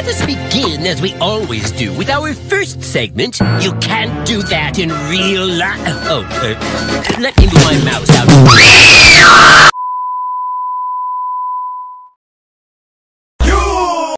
let us begin, as we always do, with our first segment. You can't do that in real life. Oh, let me move my mouse out.